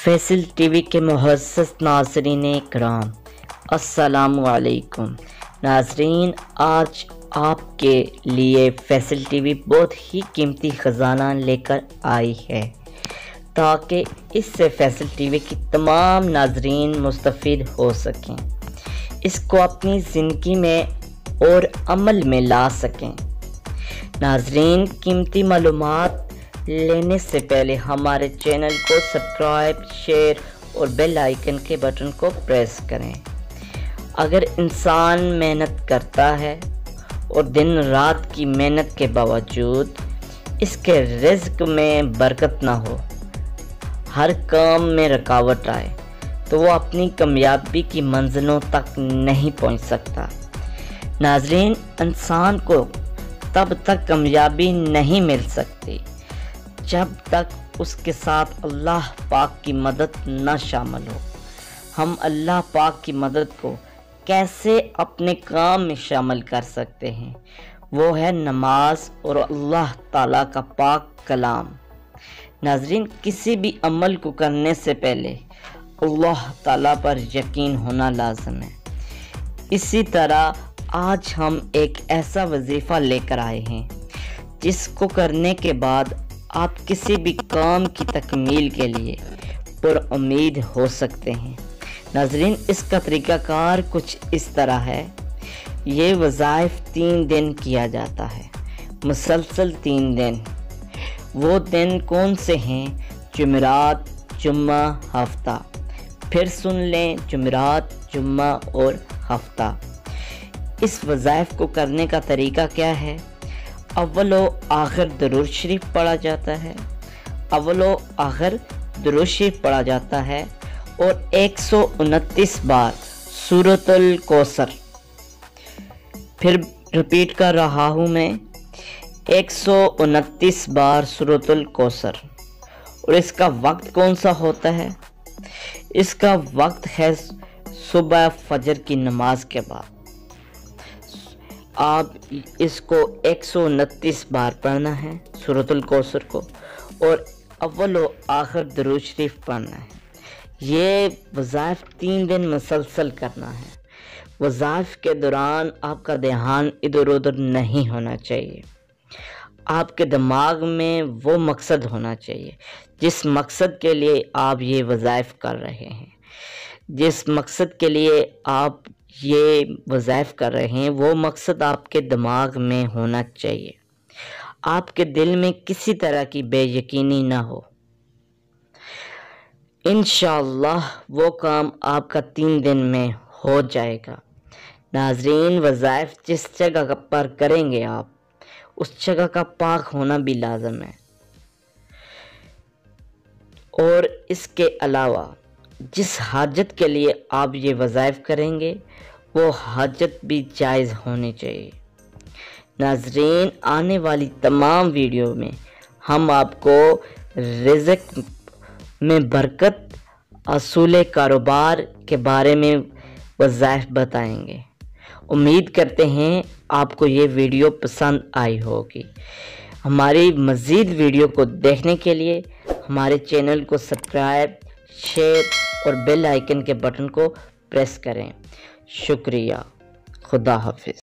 Faisal TV के मुअज़्ज़ज़ नाज़रीन इकराम, अस्सलामु अलैकुम। नाज़रीन, आज आपके लिए फैसल टीवी बहुत ही कीमती ख़जाना लेकर आई है ताकि इससे फैसल टीवी की तमाम नाज़रीन मुस्तफ़ीद हो सकें, इसको अपनी ज़िंदगी में और अमल में ला सकें। नाज़रीन, कीमती मालूमात लेने से पहले हमारे चैनल को सब्सक्राइब, शेयर और बेल आइकन के बटन को प्रेस करें। अगर इंसान मेहनत करता है और दिन रात की मेहनत के बावजूद इसके रिज़्क में बरकत ना हो, हर काम में रुकावट आए, तो वो अपनी कामयाबी की मंजिलों तक नहीं पहुंच सकता। नाज़रीन, इंसान को तब तक कामयाबी नहीं मिल सकती जब तक उसके साथ अल्लाह पाक की मदद न शामिल हो। हम अल्लाह पाक की मदद को कैसे अपने काम में शामिल कर सकते हैं? वो है नमाज और अल्लाह ताला का पाक कलाम। नाज़रीन, किसी भी अमल को करने से पहले अल्लाह ताला पर यकीन होना लाज़िम है। इसी तरह आज हम एक ऐसा वजीफ़ा लेकर आए हैं जिसको करने के बाद आप किसी भी काम की तकमील के लिए पुरुम्मीद हो सकते हैं। नाज़रीन, इसका तरीक़ाकार कुछ इस तरह है। ये वज़ाइफ 3 दिन किया जाता है, मुसलसल 3 दिन। वो दिन कौन से हैं? जुमेरात, जुम्मा, हफ्ता। फिर सुन लें, जुमेरात, जुम्मा और हफ्ता। इस वज़ाइफ को करने का तरीका क्या है? अव्वलो आखिर दुरूद शरीफ पढ़ा जाता है। अव्वलो आखिर दुरूद शरीफ पढ़ा जाता है और 129 बार सूरतुल कौसर। फिर रिपीट कर रहा हूँ मैं, 129 बार सूरतुल कौसर। और इसका वक्त कौन सा होता है? इसका वक्त है सुबह फजर की नमाज के बाद। आप इसको 129 बार पढ़ना है सूरतुल कौसर को, और अव्वल व आखिर दुरूद शरीफ पढ़ना है। ये वज़ाइफ 3 दिन मुसलसल करना है। वज़ाइफ के दौरान आपका ध्यान इधर उधर नहीं होना चाहिए। आपके दिमाग में वो मकसद होना चाहिए जिस मकसद के लिए आप ये वज़ाइफ कर रहे हैं। जिस मकसद के लिए आप ये वज़ाइफ कर रहे हैं, वो मकसद आपके दिमाग में होना चाहिए। आपके दिल में किसी तरह की बेयकीनी ना हो। इंशाअल्लाह वो काम आपका 3 दिन में हो जाएगा। नाज़रीन, वज़ाइफ जिस जगह पर करेंगे आप, उस जगह का पाक होना भी लाज़िम है। और इसके अलावा जिस हाजत के लिए आप ये वज़ाइफ करेंगे, वो हाजत भी जायज़ होनी चाहिए। नाज़रीन, आने वाली तमाम वीडियो में हम आपको रिज़्क में बरकत, असूल कारोबार के बारे में वज़ाइफ बताएंगे। उम्मीद करते हैं आपको ये वीडियो पसंद आई होगी। हमारी मज़ीद वीडियो को देखने के लिए हमारे चैनल को सब्सक्राइब, शेयर और बेल आइकन के बटन को प्रेस करें। शुक्रिया। खुदा हाफिज़।